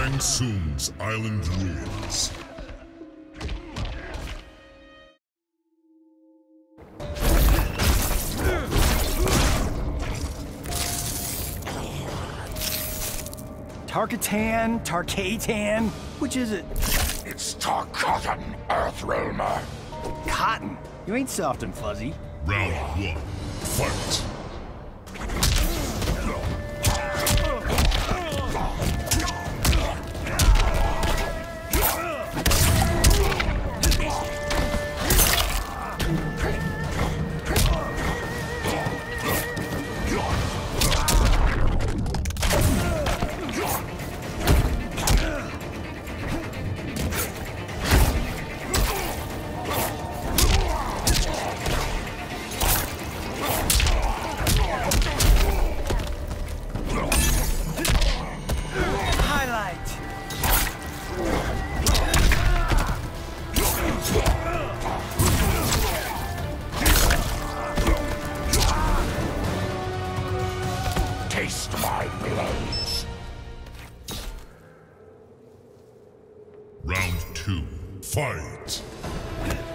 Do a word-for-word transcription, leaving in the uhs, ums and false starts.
Shang Tsung's island ruins. Tarkatan, Tarkatan, which is it? It's Tarkatan, Earthrealmer. Cotton. You ain't soft and fuzzy. Round one, fight! Taste my blows. Round two, fight!